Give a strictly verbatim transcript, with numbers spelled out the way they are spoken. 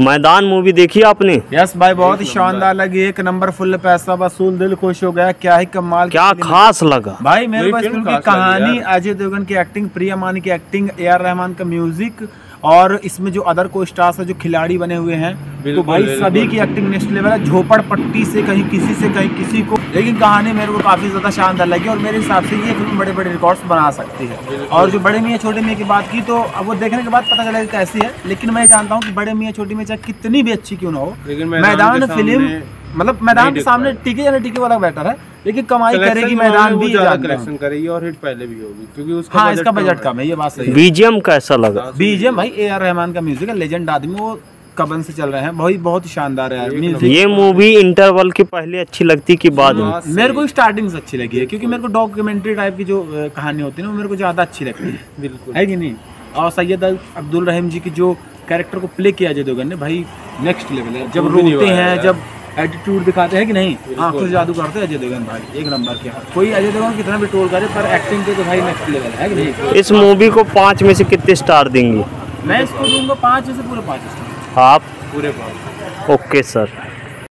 मैदान मूवी देखी आपने? यस भाई, बहुत ही शानदार लगी, एक नंबर, फुल पैसा वसूल, दिल खुश हो गया। क्या ही कमाल, क्या खास लगा भाई मेरे को इस फिल्म की कहानी, अजय देवगन की एक्टिंग, प्रिया मानी की एक्टिंग, ए आर रहमान का म्यूजिक, और इसमें जो अदर को स्टार्स है जो खिलाड़ी बने हुए हैं, तो भाई सभी की एक्टिंग नेक्स्ट लेवल है। झोपड़पट्टी से कहीं किसी से कहीं किसी को, लेकिन कहानी मेरे को काफ़ी ज़्यादा शानदार लगी और मेरे हिसाब से ये फिल्म बड़े बड़े रिकॉर्ड्स बना सकती है। और जो बड़े मियाँ छोटे मियाँ की बात की, तो अब वो देखने के बाद पता चलेगा कैसी है, लेकिन मैं जानता हूँ कि बड़े मियाँ छोटी मियाँ चाहे कितनी भी अच्छी क्यों ना हो, मैदान फिल्म मतलब मैदान के सामने टिके या टिके वाला बेटर है, लेकिन कमाई करेगी मैदान भी, ज्यादा कलेक्शन करेगी और हिट पहले भी होगी, क्योंकि उसका हाँ इसका बजट कम है, ये बात सही है। बीजीएम कैसा लगा? बीजीएम भाई ए आर रहमान का म्यूजिक है, लेजेंड आदमी, वो कबन से चल रहे हैं, बहुत बहुत शानदार है म्यूजिक। ये मूवी इंटरवल के पहले अच्छी लगती कि बाद में? मेरे को स्टार्टिंग से अच्छी लगी है, क्योंकि मेरे को डॉक्यूमेंट्री टाइप की जो कहानी होती है ना, वो मेरे को ज्यादा अच्छी लगती है, बिल्कुल है कि नहीं। और सैयद अब्दुल रहीम जी की जो कैरेक्टर को प्ले किया अजय देवगन ने, भाई नेक्स्ट लेवल है। जब रोते हैं, जब एटीट्यूड दिखाते हैं कि नहीं, आंखों से जादू करते हैं अजय देवगन, भाई एक नंबर के। कोई अजय देवगन कितना भी ट्रोल करे, पर एक्टिंग पे तो भाई नेक्स्ट लेवल है कि नहीं। इस मूवी को पाँच में से कितने स्टार देंगे? मैं इसको दूंगा पाँच में से पूरे पाँच स्टार। आप? पूरे पाँच। Okay sir.